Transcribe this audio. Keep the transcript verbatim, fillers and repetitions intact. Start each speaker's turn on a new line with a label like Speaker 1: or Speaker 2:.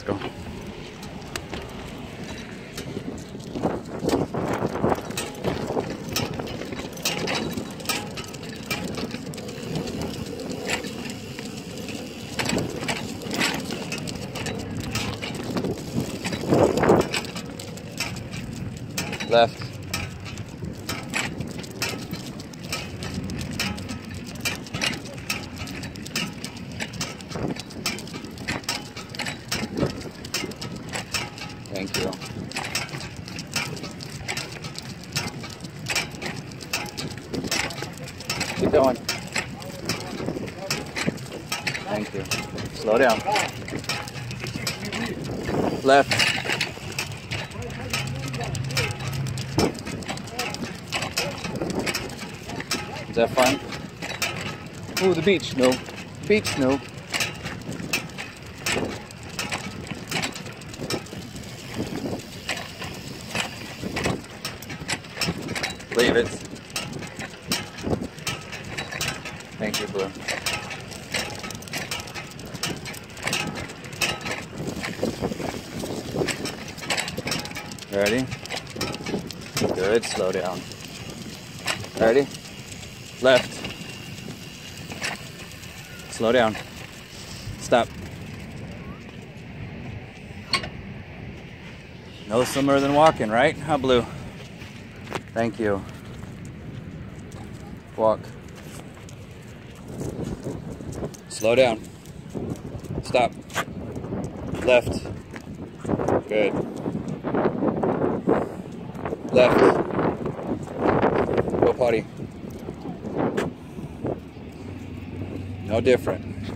Speaker 1: go. Left. Thank you. Keep going. Thank you. Slow down. Left. Is that fun? Ooh, the beach. No. Beach, no. Leave it. Thank you, Blue. Ready? Good. Slow down. Ready? Left. Slow down. Stop. No slimmer than walking, right? Huh, Blue? Thank you. Walk. Slow down. Stop. Left. Good. Left. Go potty. No different.